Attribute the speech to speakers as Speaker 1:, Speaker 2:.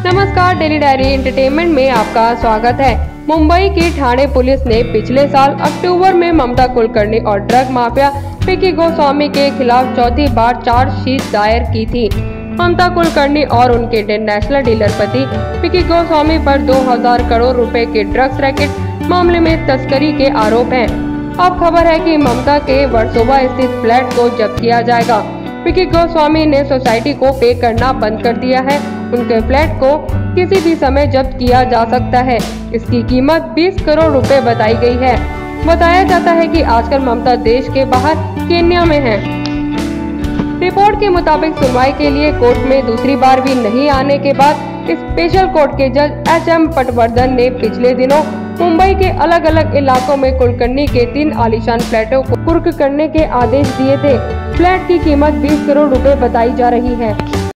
Speaker 1: नमस्कार, daily diary entertainment में आपका स्वागत है। मुंबई की ठाणे पुलिस ने पिछले साल अक्टूबर में ममता कुलकर्णी और ड्रग माफिया विकी गोस्वामी के खिलाफ चौथी बार चार्जशीट दायर की थी। ममता कुलकर्णी और उनके इंटरनेशनल डीलर पति विकी गोस्वामी पर 2000 करोड़ रुपए के ड्रग्स रैकेट मामले में तस्करी के आरोप हैं। अब खबर है कि ममता के वर्सोवा स्थित फ्लैट को जब्त किया जाएगा। विकी गोस्वामी ने सोसाइटी को पे करना बंद कर दिया है। उनके फ्लैट को किसी भी समय जब्त किया जा सकता है। इसकी कीमत 20 करोड़ रुपए बताई गई है। बताया जाता है कि आजकल ममता देश के बाहर केन्या में है। रिपोर्ट के मुताबिक सुनवाई के लिए कोर्ट में दूसरी बार भी नहीं आने के बाद स्पेशल कोर्ट के जज H M पटवर्धन ने पिछले दिनों मुंबई के अलग अलग इलाकों में कुलकर्णी के 3 आलीशान फ्लैटों को कुर्क करने के आदेश दिए थे। फ्लैट की कीमत 20 करोड़ रुपए बताई जा रही है।